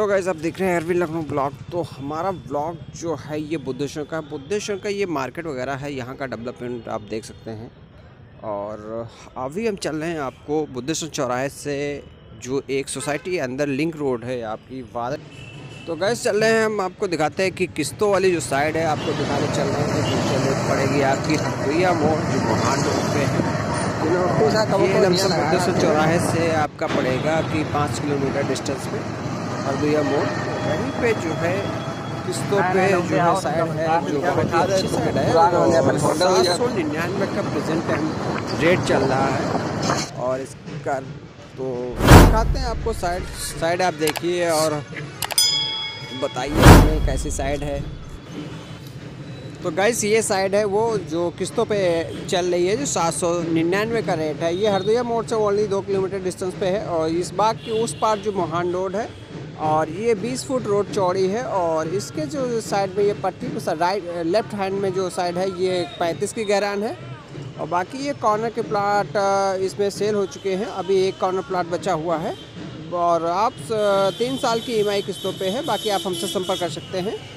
Guys आप देख रहे हैं अरविंद लखनऊ ब्लॉग। तो हमारा ब्लॉग जो है ये बुद्धेश्वर का ये मार्केट वगैरह है, यहाँ का डेवलपमेंट आप देख सकते हैं। और अभी हम चल रहे हैं आपको बुद्धेश्वर चौराहे से जो एक सोसाइटी के अंदर लिंक रोड है आपकी वादल। तो गाइस चल रहे हैं, हम आपको दिखाते हैं कि किस्तों वाली जो साइड है आपको दिखाने चल रहे हैं कि चले पड़ेगी आपकी भैया मोड़ जो महान रोड पे है। ये लमसम बुद्धेश्वर चौराहे से आपका पड़ेगा कि 5 किलोमीटर डिस्टेंस पे हरदोया मोड़, वहीं पे जो है किस्तों पे जो है साइड है जो बहुत ही अच्छी साइड है। 799 का प्रेजेंट टाइम रेट चल रहा है। और इसका तो दिखाते हैं आपको साइड आप देखिए और बताइए हमें कैसी साइड है। तो गाइस ये साइड है वो जो किस्तों पे चल रही है, जो 799 का रेट है। ये हरदोया मोड़ से ओनली 2 किलोमीटर डिस्टेंस पे है। और इस बाग की उस पार जो मोहान रोड है और ये 20 फुट रोड चौड़ी है। और इसके जो साइड में ये पट्टी पे लेफ्ट हैंड में जो साइड है ये 35 की गहरान है। और बाकी ये कॉर्नर के प्लाट इसमें सेल हो चुके हैं, अभी एक कॉर्नर प्लाट बचा हुआ है। और आप 3 साल की EMI किस्तों पे है। बाकी आप हमसे संपर्क कर सकते हैं।